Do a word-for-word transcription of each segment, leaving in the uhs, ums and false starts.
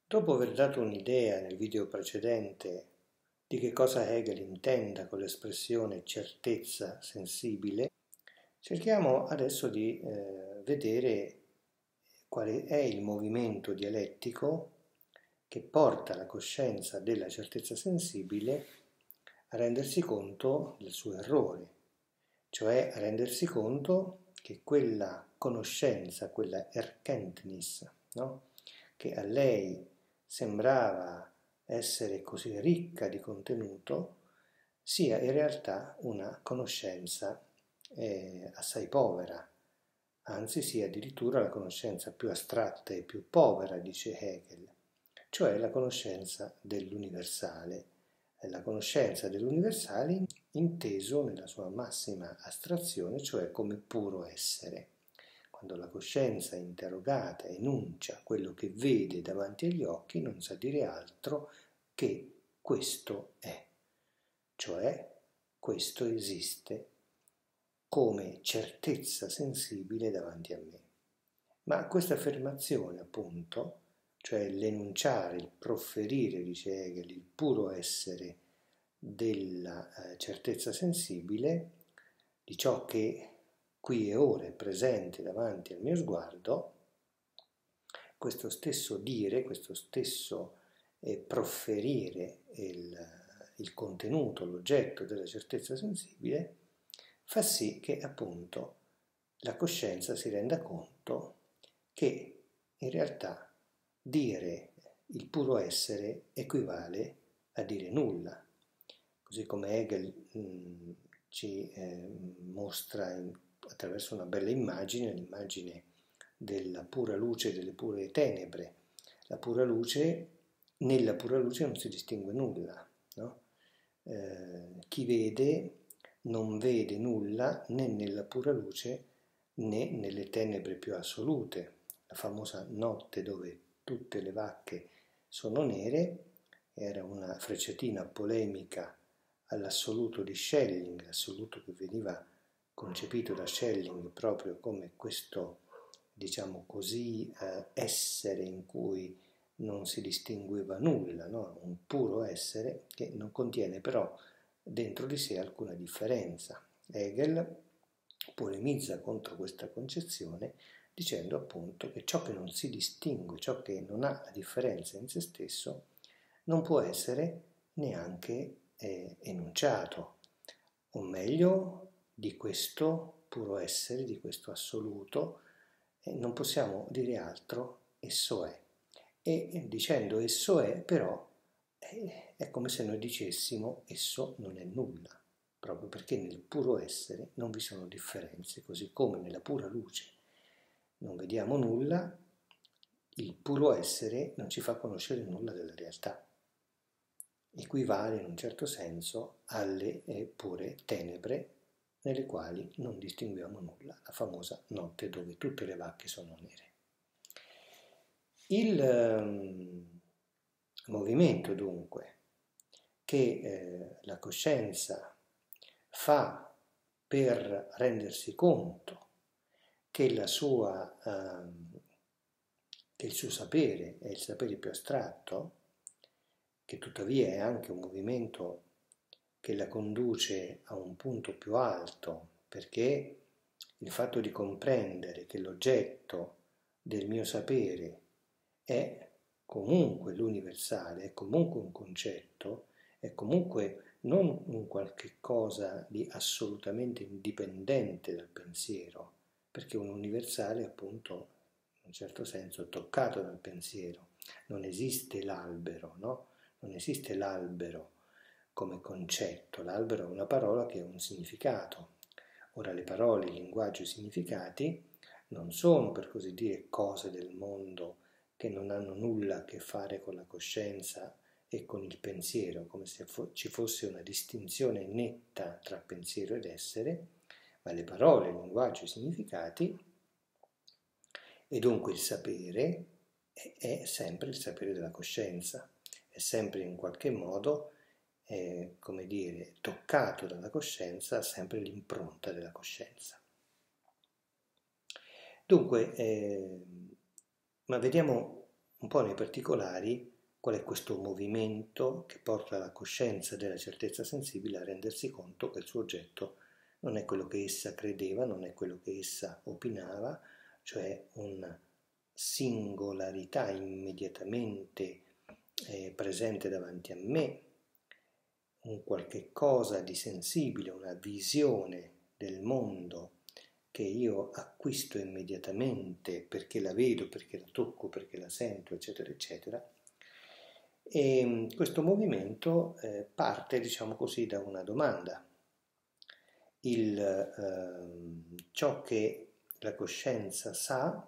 Dopo aver dato un'idea nel video precedente di che cosa Hegel intenda con l'espressione certezza sensibile, cerchiamo adesso di eh, vedere quale è il movimento dialettico che porta la coscienza della certezza sensibile a rendersi conto del suo errore, cioè a rendersi conto che quella conoscenza, quella Erkenntnis, no? che a lei sembrava essere così ricca di contenuto, sia in realtà una conoscenza eh, assai povera, anzi sia addirittura la conoscenza più astratta e più povera, dice Hegel, cioè la conoscenza dell'universale, la conoscenza dell'universale inteso nella sua massima astrazione, cioè come puro essere. Quando la coscienza interrogata enuncia quello che vede davanti agli occhi, non sa dire altro che questo è, cioè questo esiste come certezza sensibile davanti a me. Ma questa affermazione, appunto, cioè l'enunciare, il profferire, dice Hegel, il puro essere della eh, certezza sensibile, di ciò che qui e ora è presente davanti al mio sguardo, questo stesso dire, questo stesso eh, profferire il, il contenuto, l'oggetto della certezza sensibile, fa sì che appunto la coscienza si renda conto che in realtà dire il puro essere equivale a dire nulla, così come Hegel mh, ci eh, mostra in, attraverso una bella immagine, l'immagine della pura luce e delle pure tenebre. La pura luce, nella pura luce non si distingue nulla, no? Eh, chi vede non vede nulla né nella pura luce né nelle tenebre più assolute. La famosa notte dove tutte le vacche sono nere era una frecciatina polemica all'assoluto di Schelling, l'assoluto che veniva concepito da Schelling proprio come questo, diciamo così, eh, essere in cui non si distingueva nulla, no? Un puro essere che non contiene però dentro di sé alcuna differenza. Hegel polemizza contro questa concezione dicendo appunto che ciò che non si distingue, ciò che non ha la differenza in se stesso, non può essere neanche eh, enunciato, o meglio, di questo puro essere, di questo assoluto, eh, non possiamo dire altro, esso è. E dicendo esso è, però, eh, è come se noi dicessimo esso non è nulla, proprio perché nel puro essere non vi sono differenze, così come nella pura luce non vediamo nulla, il puro essere non ci fa conoscere nulla della realtà. Equivale in un certo senso alle eh, pure tenebre nelle quali non distinguiamo nulla, la famosa notte dove tutte le vacche sono nere. Il um, movimento dunque che eh, la coscienza fa per rendersi conto che, la sua, uh, che il suo sapere è il sapere più astratto, che tuttavia è anche un movimento che la conduce a un punto più alto, perché il fatto di comprendere che l'oggetto del mio sapere è comunque l'universale, è comunque un concetto, è comunque non un qualche cosa di assolutamente indipendente dal pensiero, perché un universale appunto in un certo senso è toccato dal pensiero. Non esiste l'albero, no? Non esiste l'albero come concetto. L'albero è una parola che ha un significato. Ora le parole, il linguaggio e i significati non sono, per così dire, cose del mondo che non hanno nulla a che fare con la coscienza e con il pensiero, come se fo- ci fosse una distinzione netta tra pensiero ed essere, ma le parole, il linguaggio e i significati, e dunque il sapere, è, è sempre il sapere della coscienza, è sempre in qualche modo, eh, come dire, toccato dalla coscienza, ha sempre l'impronta della coscienza. Dunque, eh, ma vediamo un po' nei particolari qual è questo movimento che porta la coscienza della certezza sensibile a rendersi conto che il suo oggetto non è quello che essa credeva, non è quello che essa opinava, cioè una singolarità immediatamente eh, presente davanti a me, un qualche cosa di sensibile, una visione del mondo che io acquisto immediatamente perché la vedo, perché la tocco, perché la sento, eccetera, eccetera. E questo movimento eh, parte, diciamo così, da una domanda. Il, eh, ciò che la coscienza sa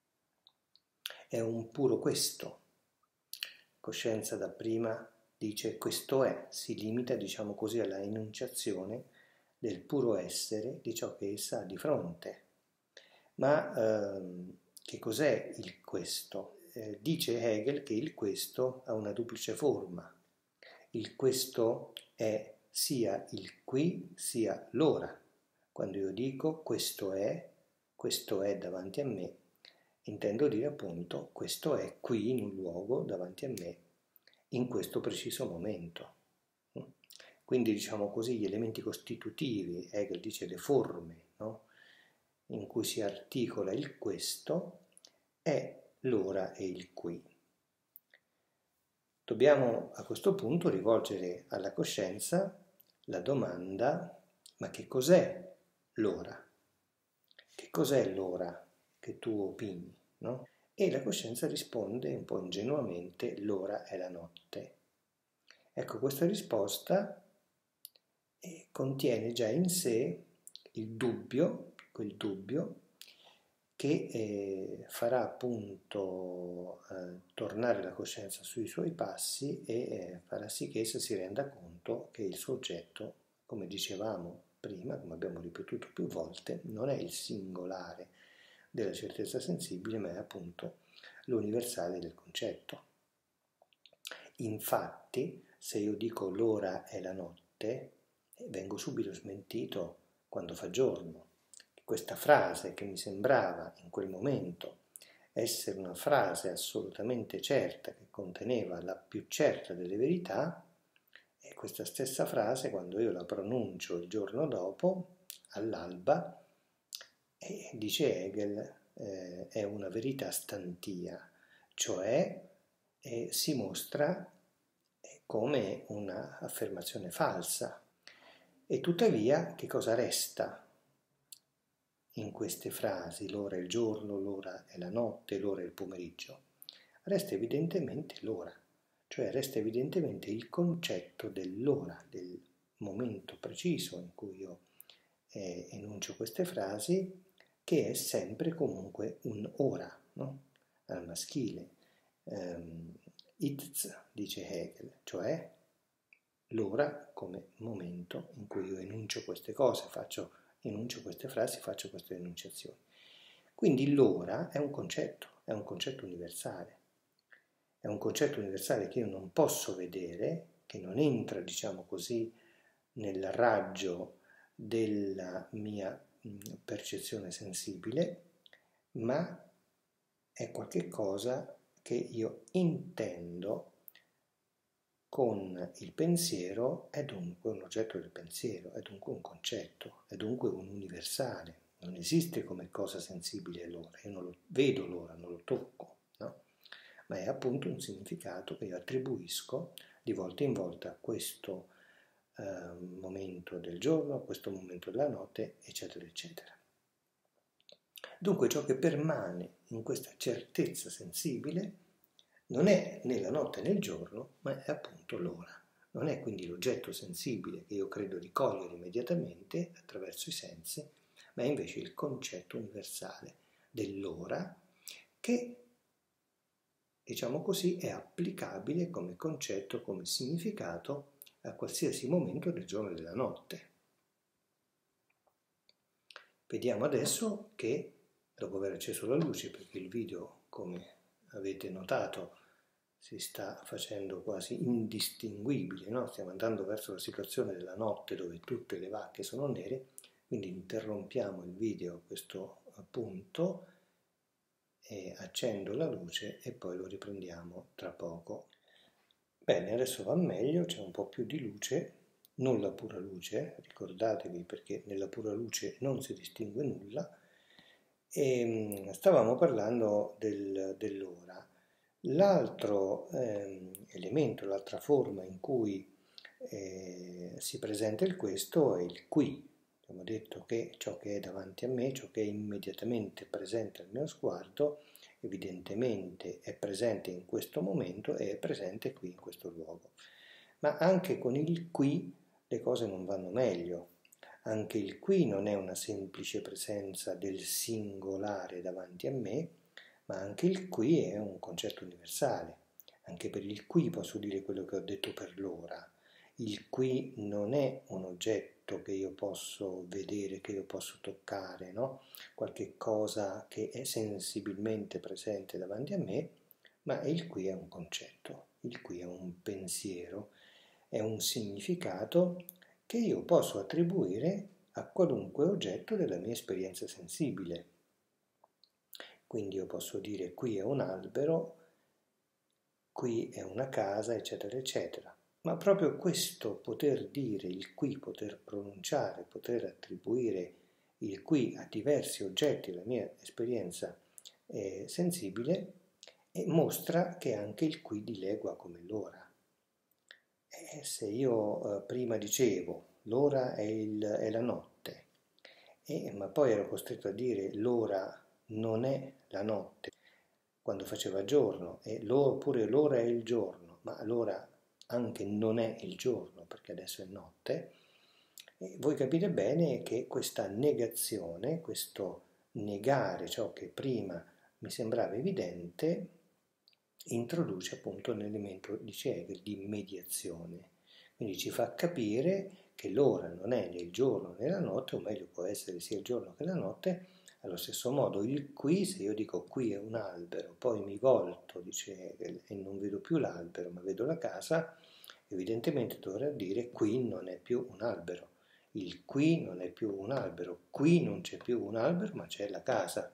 è un puro questo. Coscienza dapprima dice questo è, si limita, diciamo così, alla enunciazione del puro essere di ciò che essa ha di fronte. Ma ehm, che cos'è il questo? Eh, dice Hegel che il questo ha una duplice forma. Il questo è sia il qui sia l'ora. Quando io dico questo è, questo è davanti a me, intendo dire appunto questo è qui in un luogo davanti a me in questo preciso momento. Quindi diciamo così gli elementi costitutivi, Hegel dice le forme, no? In cui si articola il questo è l'ora e il qui. Dobbiamo a questo punto rivolgere alla coscienza la domanda: ma che cos'è l'ora? Che cos'è l'ora che tu opini, no? E la coscienza risponde un po' ingenuamente: l'ora è la notte. Ecco, questa risposta eh, contiene già in sé il dubbio, quel dubbio che eh, farà appunto eh, tornare la coscienza sui suoi passi e eh, farà sì che essa si renda conto che il suo oggetto, come dicevamo prima, come abbiamo ripetuto più volte, non è il singolare della certezza sensibile, ma è appunto l'universale del concetto. Infatti, se io dico l'ora è la notte, vengo subito smentito quando fa giorno. Questa frase che mi sembrava in quel momento essere una frase assolutamente certa, che conteneva la più certa delle verità, e questa stessa frase, quando io la pronuncio il giorno dopo, all'alba, eh, dice Hegel, eh, è una verità stantia, cioè eh, si mostra come un'affermazione falsa. E tuttavia che cosa resta in queste frasi? L'ora è il giorno, l'ora è la notte, l'ora è il pomeriggio. Resta evidentemente l'ora, cioè resta evidentemente il concetto dell'ora, del momento preciso in cui io eh, enuncio queste frasi, che è sempre comunque un ora, no? Al maschile. Um, Itz, dice Hegel, cioè l'ora come momento in cui io enuncio queste cose, faccio, enuncio queste frasi, faccio queste enunciazioni. Quindi l'ora è un concetto, è un concetto universale. È un concetto universale che io non posso vedere, che non entra, diciamo così, nel raggio della mia percezione sensibile, ma è qualche cosa che io intendo con il pensiero, è dunque un oggetto del pensiero, è dunque un concetto, è dunque un universale. Non esiste come cosa sensibile l'ora, io non lo vedo l'ora, non lo tocco, no? Ma è appunto un significato che io attribuisco di volta in volta a questo eh, momento del giorno, a questo momento della notte, eccetera, eccetera. Dunque ciò che permane in questa certezza sensibile non è né la notte né il giorno, ma è appunto l'ora. Non è quindi l'oggetto sensibile che io credo di cogliere immediatamente attraverso i sensi, ma è invece il concetto universale dell'ora che, diciamo così, è applicabile come concetto, come significato a qualsiasi momento del giorno e della notte. Vediamo adesso che, dopo aver acceso la luce, perché il video, come avete notato, si sta facendo quasi indistinguibile, no? Stiamo andando verso la situazione della notte dove tutte le vacche sono nere, quindi interrompiamo il video a questo punto e accendo la luce e poi lo riprendiamo tra poco. Bene, adesso va meglio, c'è un po' più di luce, non la pura luce, ricordatevi, perché nella pura luce non si distingue nulla. E stavamo parlando del, dell'ora. L'altro eh, elemento, l'altra forma in cui eh, si presenta il questo è il qui. Abbiamo detto che ciò che è davanti a me, ciò che è immediatamente presente al mio sguardo, evidentemente è presente in questo momento e è presente qui in questo luogo. Ma anche con il qui le cose non vanno meglio. Anche il qui non è una semplice presenza del singolare davanti a me, ma anche il qui è un concetto universale. Anche per il qui posso dire quello che ho detto per l'ora. Il qui non è un oggetto che io posso vedere, che io posso toccare, no? Qualche cosa che è sensibilmente presente davanti a me, ma il qui è un concetto, il qui è un pensiero, è un significato che io posso attribuire a qualunque oggetto della mia esperienza sensibile. Quindi io posso dire qui è un albero, qui è una casa, eccetera, eccetera. Ma proprio questo poter dire il qui, poter pronunciare, poter attribuire il qui a diversi oggetti della mia esperienza eh, sensibile, eh, mostra che anche il qui dilegua come l'ora. E se io eh, prima dicevo l'ora è, il, è la notte, e, ma poi ero costretto a dire l'ora non è la notte, quando faceva giorno, e oppure l'ora è il giorno, ma l'ora anche non è il giorno, perché adesso è notte, e voi capite bene che questa negazione, questo negare ciò che prima mi sembrava evidente, introduce appunto un elemento, dice Hegel, di mediazione. Quindi ci fa capire che l'ora non è né il giorno né la notte, o meglio può essere sia il giorno che la notte. Allo stesso modo il qui, se io dico qui è un albero, poi mi volto, dice Hegel, e non vedo più l'albero ma vedo la casa, evidentemente dovrà dire qui non è più un albero. Il qui non è più un albero, qui non c'è più un albero ma c'è la casa.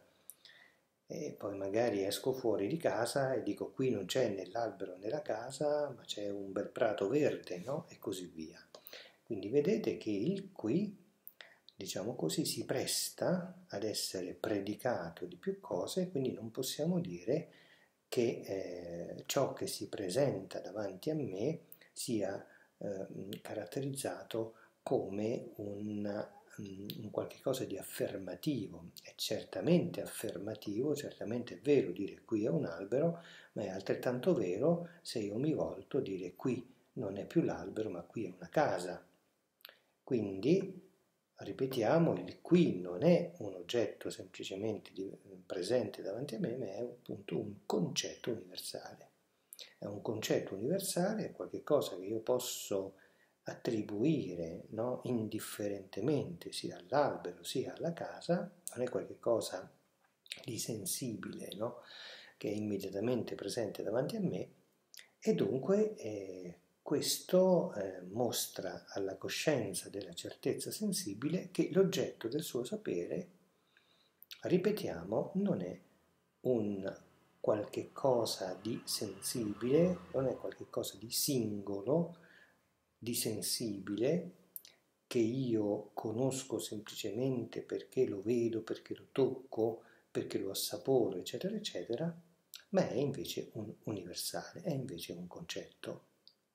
E poi magari esco fuori di casa e dico qui non c'è né l'albero né la casa, ma c'è un bel prato verde, no? E così via. Quindi vedete che il qui, diciamo così, si presta ad essere predicato di più cose, quindi non possiamo dire che eh, ciò che si presenta davanti a me sia eh, caratterizzato come un un qualche cosa di affermativo. È certamente affermativo, certamente è vero dire qui è un albero, ma è altrettanto vero se io mi volto dire qui non è più l'albero ma qui è una casa. Quindi ripetiamo, il qui non è un oggetto semplicemente presente davanti a me, ma è appunto un concetto universale. È un concetto universale, è qualcosa che io posso attribuire, no, indifferentemente sia all'albero sia alla casa, non è qualcosa di sensibile, no, che è immediatamente presente davanti a me, e dunque eh, questo eh, mostra alla coscienza della certezza sensibile che l'oggetto del suo sapere, ripetiamo, non è un qualche cosa di sensibile, non è qualche cosa di singolo, di sensibile, che io conosco semplicemente perché lo vedo, perché lo tocco, perché lo assaporo, eccetera, eccetera, ma è invece un universale, è invece un concetto.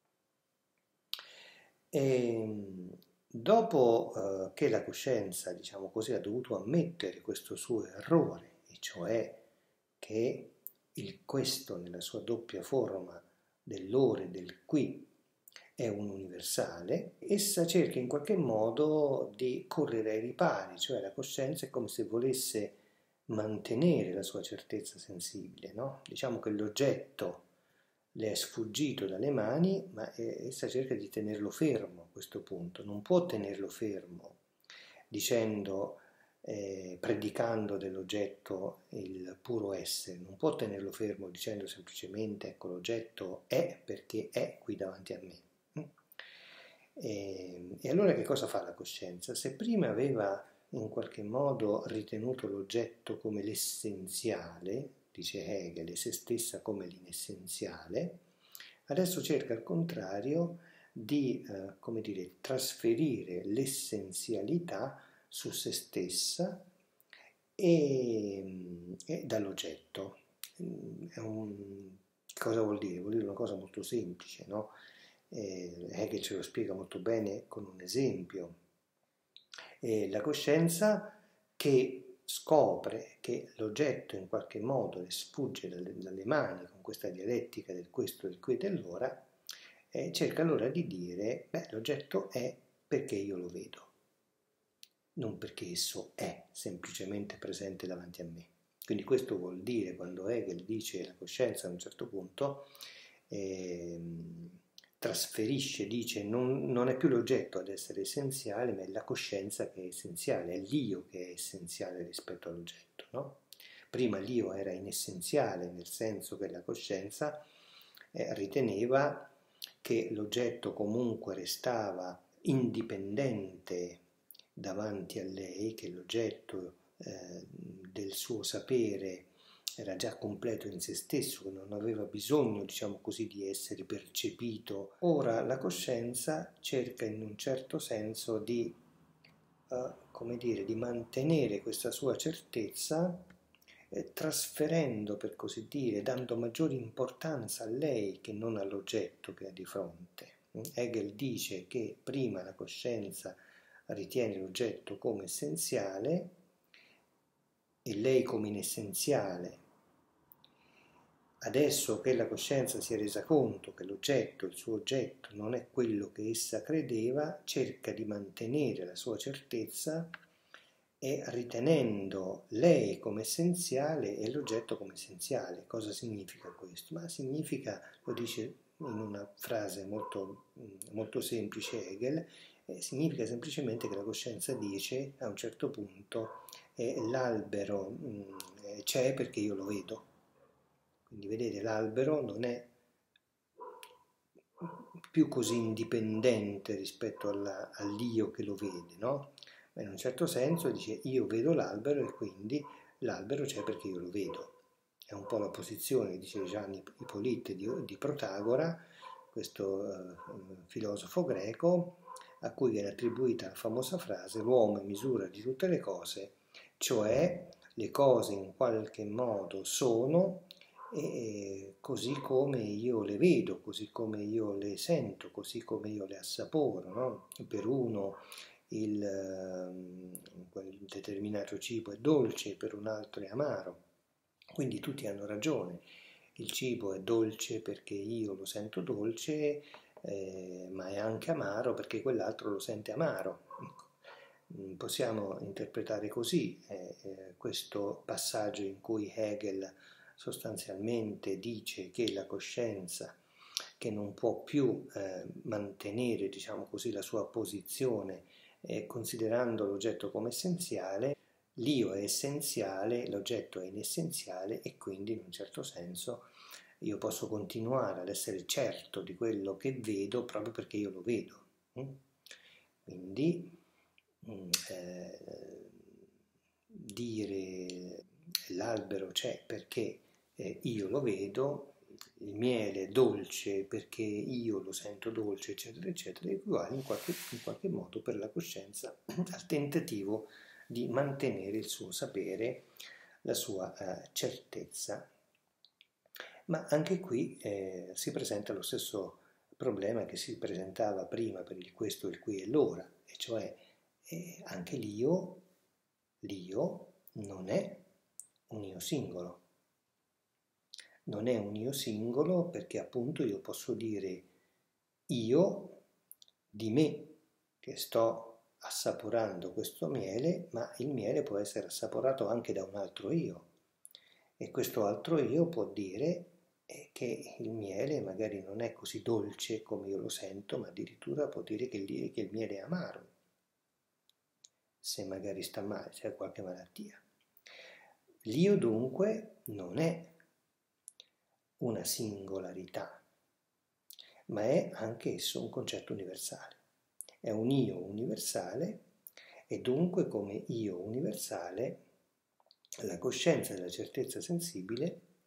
E dopo eh, che la coscienza, diciamo così, ha dovuto ammettere questo suo errore, e cioè che il questo nella sua doppia forma dell'ora e del qui è un universale, essa cerca in qualche modo di correre ai ripari, cioè la coscienza è come se volesse mantenere la sua certezza sensibile, no? Diciamo che l'oggetto le è sfuggito dalle mani, ma essa cerca di tenerlo fermo a questo punto, non può tenerlo fermo dicendo, eh, predicando dell'oggetto il puro essere, non può tenerlo fermo dicendo semplicemente ecco l'oggetto è perché è qui davanti a me. E, e allora che cosa fa la coscienza? Se prima aveva in qualche modo ritenuto l'oggetto come l'essenziale, dice Hegel, e se stessa come l'inessenziale, adesso cerca al contrario di, eh, come dire, trasferire l'essenzialità su se stessa e, e dall'oggetto. È un, cosa vuol dire? Vuol dire una cosa molto semplice, no? Eh, Hegel ce lo spiega molto bene con un esempio. Eh, la coscienza che scopre che l'oggetto in qualche modo le sfugge dalle, dalle mani con questa dialettica del questo, del qui e dell'ora, eh, cerca allora di dire, beh, l'oggetto è perché io lo vedo, non perché esso è semplicemente presente davanti a me. Quindi questo vuol dire, quando Hegel dice la coscienza a un certo punto, eh, trasferisce, dice, non, non è più l'oggetto ad essere essenziale, ma è la coscienza che è essenziale, è l'io che è essenziale rispetto all'oggetto, no? Prima l'io era inessenziale, nel senso che la coscienza eh, riteneva che l'oggetto comunque restava indipendente davanti a lei, che l'oggetto eh, del suo sapere era già completo in se stesso, che non aveva bisogno, diciamo così, di essere percepito. Ora la coscienza cerca in un certo senso di, eh, come dire, di mantenere questa sua certezza, eh, trasferendo, per così dire, dando maggiore importanza a lei che non all'oggetto che ha di fronte. Hegel dice che prima la coscienza ritiene l'oggetto come essenziale e lei come inessenziale. Adesso che la coscienza si è resa conto che l'oggetto, il suo oggetto, non è quello che essa credeva, cerca di mantenere la sua certezza e ritenendo lei come essenziale e l'oggetto come essenziale. Cosa significa questo? Ma significa, lo dice in una frase molto, molto semplice Hegel, eh, significa semplicemente che la coscienza dice a un certo punto eh, l'albero mh, c'è perché io lo vedo. Quindi vedete, l'albero non è più così indipendente rispetto alla, all'io che lo vede, no? Ma in un certo senso dice io vedo l'albero e quindi l'albero c'è perché io lo vedo. È un po' la posizione, dice Gianni Ippolite, di, di Protagora, questo eh, filosofo greco, a cui viene attribuita la famosa frase l'uomo è misura di tutte le cose, cioè le cose in qualche modo sono e così come io le vedo, così come io le sento, così come io le assaporo, no? Per uno il, quel determinato cibo è dolce, per un altro è amaro, quindi tutti hanno ragione. Il cibo è dolce perché io lo sento dolce, eh, ma è anche amaro perché quell'altro lo sente amaro. Possiamo interpretare così eh, eh, questo passaggio in cui Hegel sostanzialmente dice che la coscienza, che non può più eh, mantenere, diciamo così, la sua posizione eh, considerando l'oggetto come essenziale, l'io è essenziale, l'oggetto è inessenziale e quindi in un certo senso io posso continuare ad essere certo di quello che vedo proprio perché io lo vedo. Quindi eh, dire l'albero c'è perché eh, io lo vedo, il miele è dolce perché io lo sento dolce, eccetera, eccetera, equivale in qualche, in qualche modo per la coscienza al tentativo di mantenere il suo sapere, la sua eh, certezza. Ma anche qui eh, si presenta lo stesso problema che si presentava prima per il questo, il qui e l'ora, e cioè eh, anche l'io, l'io non è un io singolo. Non è un io singolo perché appunto io posso dire io di me che sto assaporando questo miele, ma il miele può essere assaporato anche da un altro io e questo altro io può dire che il miele magari non è così dolce come io lo sento, ma addirittura può dire che il, che il miele è amaro, se magari sta male, se ha qualche malattia. L'io dunque non è una singolarità, ma è anche esso un concetto universale. È un io universale e dunque come io universale la coscienza della certezza sensibile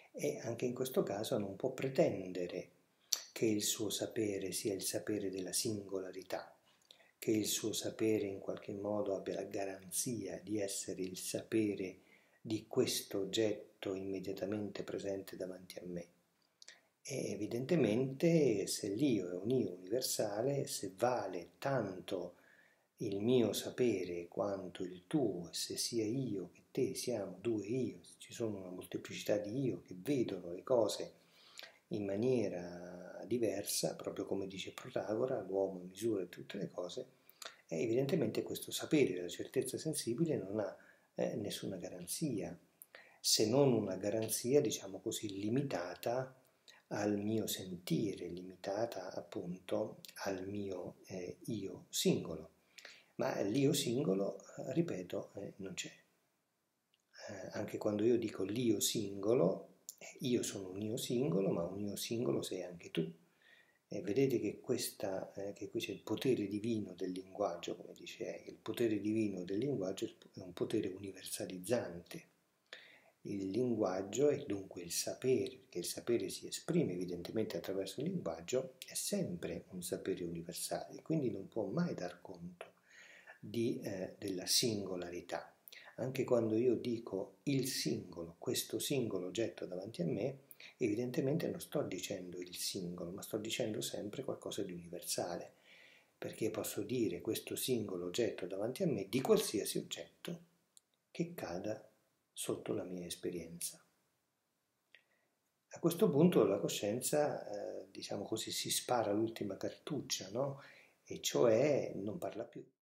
e anche in questo caso non può pretendere che il suo sapere sia il sapere della singolarità, che il suo sapere in qualche modo abbia la garanzia di essere il sapere di questo oggetto immediatamente presente davanti a me. E evidentemente se l'io è un io universale, se vale tanto il mio sapere quanto il tuo, se sia io che te siamo due io, ci sono una molteplicità di io che vedono le cose in maniera diversa, proprio come dice Protagora, l'uomo misura tutte le cose, e evidentemente questo sapere, la certezza sensibile, non ha eh, nessuna garanzia, se non una garanzia, diciamo così, limitata al mio sentire, limitata appunto al mio eh, io singolo. Ma l'io singolo, ripeto, eh, non c'è. Eh, anche quando io dico l'io singolo, eh, io sono un io singolo, ma un io singolo sei anche tu. E vedete che, questa, eh, che qui c'è il potere divino del linguaggio, come dice Hegel. Il potere divino del linguaggio è un potere universalizzante. Il linguaggio e dunque il sapere, perché il sapere si esprime evidentemente attraverso il linguaggio, è sempre un sapere universale, quindi non può mai dar conto di, eh, della singolarità. Anche quando io dico il singolo, questo singolo oggetto davanti a me, evidentemente non sto dicendo il singolo, ma sto dicendo sempre qualcosa di universale, perché posso dire questo singolo oggetto davanti a me di qualsiasi oggetto che cada sotto la mia esperienza. A questo punto la coscienza, eh, diciamo così, si spara l'ultima cartuccia, no? E cioè non parla più.